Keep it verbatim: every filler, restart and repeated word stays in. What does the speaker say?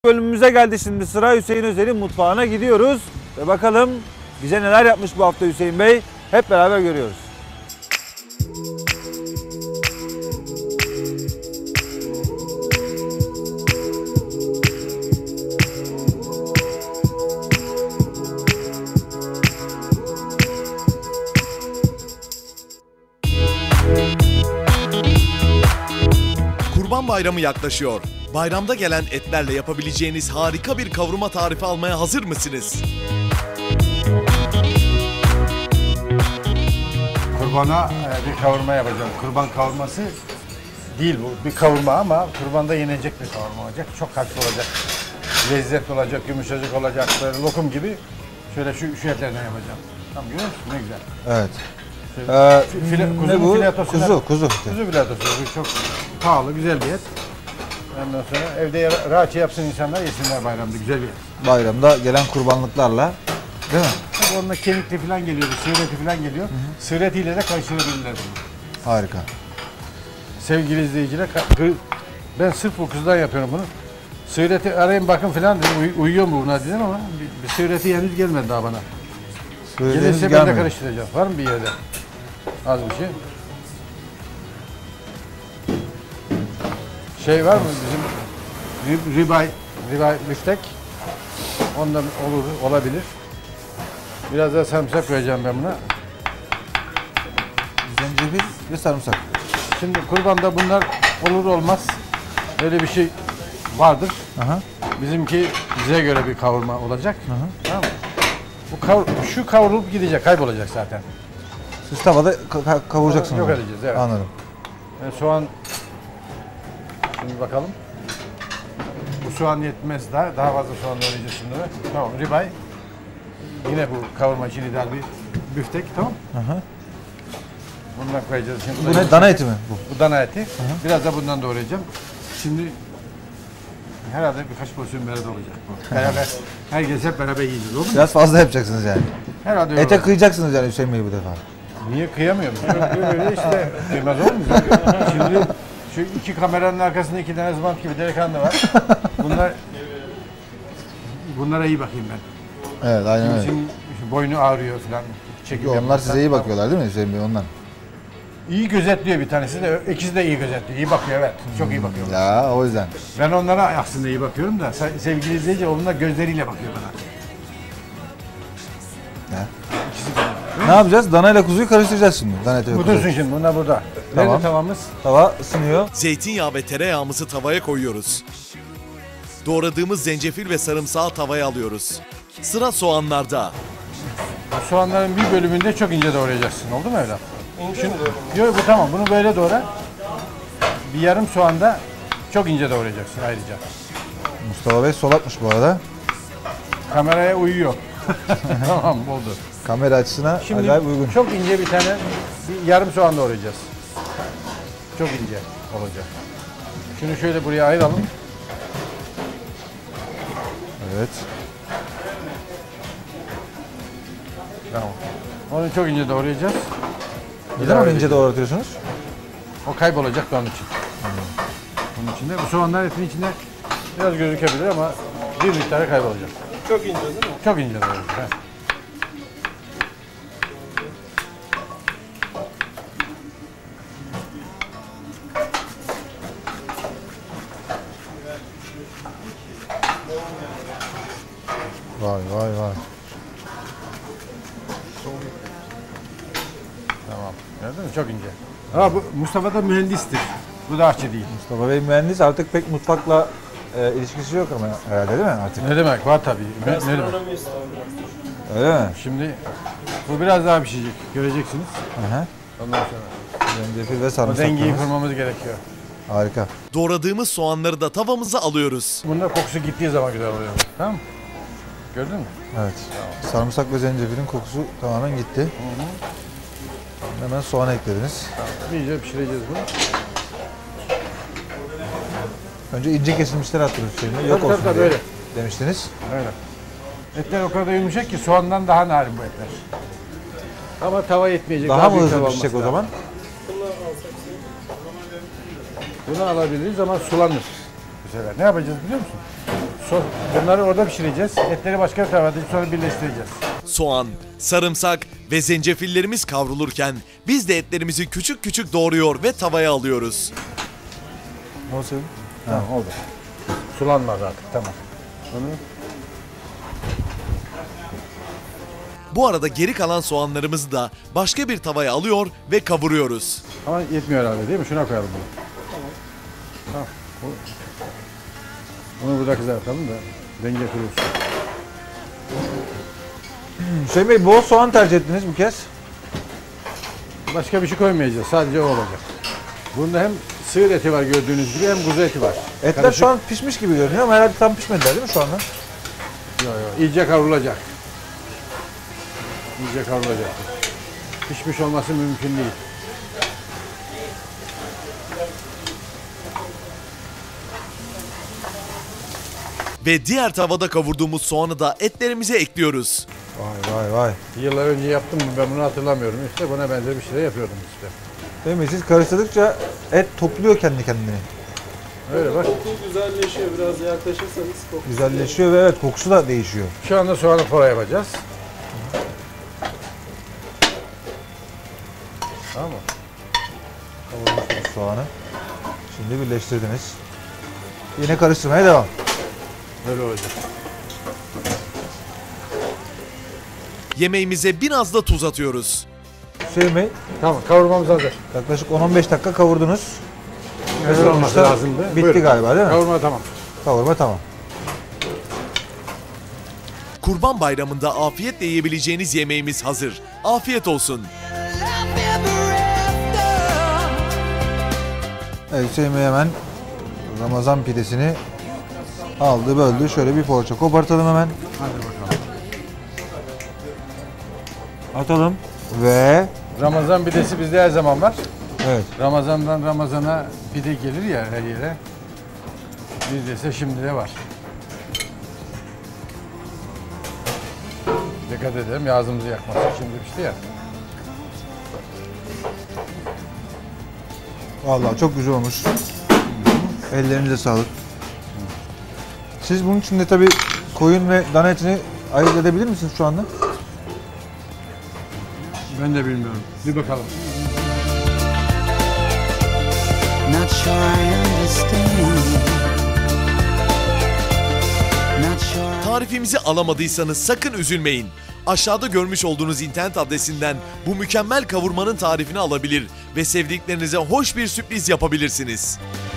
Bölümümüze geldi, şimdi sıra Hüseyin Özel'in mutfağına gidiyoruz. Ve bakalım bize neler yapmış bu hafta Hüseyin Bey, hep beraber görüyoruz. Kurban Bayramı yaklaşıyor. Bayramda gelen etlerle yapabileceğiniz harika bir kavurma tarifi almaya hazır mısınız? Kurbana bir kavurma yapacağım. Kurban kavurması değil bu. Bir kavurma ama kurbanda yenecek bir kavurma olacak. Çok hafif olacak. Lezzetli olacak, yumuşacık olacak. Böyle lokum gibi. Şöyle şu, şu etlerden yapacağım. Tamam, görüyor musun? Ne güzel. Evet. Ee, file, kuzu ne bu? Filetosuna, Kuzu, kuzu. Kuzu filetosu. Bu çok pahalı, güzel bir et. Ondan sonra evde rahatça yapsın insanlar, yesinler bayramda. Güzel bir et. Bayramda gelen kurbanlıklarla, değil mi? Tabii onunla kemikli falan geliyor, sığır eti falan geliyor. Sığır etiyle de karıştırabilirler bunu. Harika. Sevgili izleyiciler, ben sırf bu kuzudan yapıyorum bunu. Sığır eti arayın bakın falan dedim, uy uyuyor mu buna dedim ama bir, bir sığır eti henüz gelmedi daha bana. Gelirse ben de karıştıracağım. Var mı bir yerde? Az bir şey. Şey var mı bizim ribay, ribay biftek? Ondan olur, olabilir. Biraz daha sarımsak koyacağım ben buna. Zencefil ve sarımsak. Şimdi kurbanda bunlar olur olmaz. Öyle bir şey vardır. Aha. Bizimki bize göre bir kavurma olacak. Aha. Tamam mı? Bu kavur, şu kavrulup gidecek, kaybolacak zaten. Siz tavada ka kavuracaksınız. Yok edeceğiz, evet. Anladım. Yani soğan, şimdi bakalım. Bu soğan yetmez daha, daha fazla soğan doğrayacağız şimdi. Tamam, ribay. Yine bu kavurma için ideal bir büftek, tamam. Aha. Bundan koyacağız şimdi. Bu ne, dana eti mi bu? Bu dana eti. Aha. Biraz da bundan doğrayacağım. Şimdi herhalde birkaç porsiyon beraber olacak bu. Beraber, herkes hep beraber yiyeceğiz, olur mu? Biraz fazla yapacaksınız yani. Herhalde öyle Ete olacak. kıyacaksınız yani Hüseyin Bey bu defa. Niye kıyamıyorum? Böyle işte kıymaz olmuyor. Şimdi şu iki kameranın arkasında iki tane zıvant gibi delikanlı var. Bunlar bunlara iyi bakayım ben. Evet, aynen öyle. Şimdi boynu ağrıyor falan. Çünkü onlar size iyi bakıyorlar değil mi Hüseyin Bey, ondan? İyi gözetliyor bir tanesi de, ikisi de iyi gözetliyor. İyi bakıyor, evet. Çok iyi bakıyor. Ya o yüzden. Ben onlara aslında iyi bakıyorum da sevgili izleyici onlar gözleriyle bakıyor bana. Ya. Ne yapacağız? Dana ile kuzuyu karıştıracağız şimdi. Dana eti ve Bu kuzu. dursun şimdi, bunlar burada. Tamam. Nerede tavamız? Tava ısınıyor. Zeytinyağı ve tereyağımızı tavaya koyuyoruz. Doğradığımız zencefil ve sarımsağı tavaya alıyoruz. Sıra soğanlarda. Bu soğanların bir bölümünde çok ince doğrayacaksın. Oldu mu evlat? Şimdi, yok bu tamam. Bunu böyle doğra. Bir yarım soğanda çok ince doğrayacaksın ayrıca. Mustafa Bey sol atmış bu arada. Kameraya uyuyor. Tamam, oldu. Kamera açısına Şimdi acayip uygun. çok ince bir tane, bir yarım soğan doğrayacağız. Çok ince olacak. Şunu şöyle buraya ayıralım. Evet. Tamam. Onu çok ince doğrayacağız. Neden onu ince doğratıyorsunuz? O kaybolacak da onun için. Hmm. Bunun içinde, bu soğanlar etin içinde biraz gözükebilir ama bir miktarı kaybolacak. Çok ince değil mi? Çok ince doğrayacağız. He. Vay vay vay. Tamam. Gördün mü? Çok ince. Ha, bu Mustafa da mühendistir. Bu da aşçı değil. Mustafa Bey mühendis, artık pek mutfakla e, ilişkisi yok ama herhalde, değil mi artık? Ne demek? Var tabii. Ne, ne demek? Gastronomi İstanbul. Öyle mi? Şimdi bu biraz daha pişecek. Göreceksiniz. Hı hı. Ondan sonra. Zencefil ve Bu sarımsak. dengeyi kurmamız gerekiyor. Harika. Doğradığımız soğanları da tavamıza alıyoruz. Bunda kokusu gittiği zaman güzel oluyor. Tamam mı? Gördün mü? Evet. Sarımsak ve zencefilin kokusu tamamen gitti. Hı hı. Hemen soğan eklediniz. Tamam. İyice pişireceğiz bunu. Önce ince kesilmişleri attınız Hüseyin Bey. Yok Tabii, olsun tabii, diye böyle. demiştiniz. Öyle. Etler o kadar yumuşak ki soğandan daha narin bu etler. Ama tava yetmeyecek. Daha mı büyük hızlı tava pişecek o olması zaman? lazım. Bunu alabiliriz ama sulanır bu sefer. Ne yapacağız biliyor musun? sos, bunları orada pişireceğiz. Etleri başka bir tavada sonra birleştireceğiz. Soğan, sarımsak ve zencefillerimiz kavrulurken biz de etlerimizi küçük küçük doğruyor ve tavaya alıyoruz. Nasıl? Tamam oldu. Sulanmadı artık tamam. Onu Bu arada geri kalan soğanlarımızı da başka bir tavaya alıyor ve kavuruyoruz. ama yetmiyor herhalde değil mi? Şuna koyalım bunu. Tamam. Bu, bunu burada kızartalım da denge kurulsun. Hüseyin Bey bol soğan tercih ettiniz bu kez. Başka bir şey koymayacağız. Sadece o olacak. Bunda hem sığır eti var gördüğünüz gibi hem kuzu eti var. Etler Karışık. şu an pişmiş gibi görünüyor ama herhalde tam pişmediler değil mi şu anda? Yok yok. İyice kavrulacak. İyice kavrulacak. Pişmiş olması mümkün değil. Ve diğer tavada kavurduğumuz soğanı da etlerimize ekliyoruz. Vay vay vay. Yıllar önce yaptım mı ben bunu hatırlamıyorum. İşte buna benzer bir şey yapıyordum işte. Değil mi? Siz karıştırdıkça et topluyor kendi kendini. Öyle bak. Koku güzelleşiyor, biraz yaklaşırsanız koku. Güzelleşiyor ve evet kokusu da değişiyor. Şu anda soğanı fora yapacağız. Tamam mı? Kavurmuşsunuz soğanı. Şimdi birleştirdiniz. Yine karıştırmaya devam. Böyle olacak. Yemeğimize biraz da tuz atıyoruz. Hüseyin Bey Tamam kavurmamız hazır. yaklaşık on on beş dakika kavurdunuz. Hazır olması Sonuçta lazımdı. Bitti Buyurun. galiba değil mi? Kavurma tamam. Kavurma tamam. Kurban Bayramı'nda afiyetle yiyebileceğiniz yemeğimiz hazır. Afiyet olsun. Evet Hüseyin Bey hemen Ramazan pidesini aldı böldü. Şöyle bir poğaça kopartalım hemen. Hadi bakalım. Atalım. Ve Ramazan pidesi bizde her zaman var. evet. Ramazandan Ramazana pide gelir ya her yere. Bizde ise şimdi de var. Dikkat edelim ağzımızı yakmasın. Şimdi pişti ya. Vallahi çok güzel olmuş. Ellerinize sağlık. Siz bunun içinde tabii koyun ve dana etini ayırt edebilir misiniz şu anda? Ben de bilmiyorum. Bir bakalım. Not sure I understand. Not sure. Tarifimizi alamadıysanız sakın üzülmeyin. Aşağıda görmüş olduğunuz internet adresinden bu mükemmel kavurmanın tarifini alabilir ve sevdiklerinize hoş bir sürpriz yapabilirsiniz.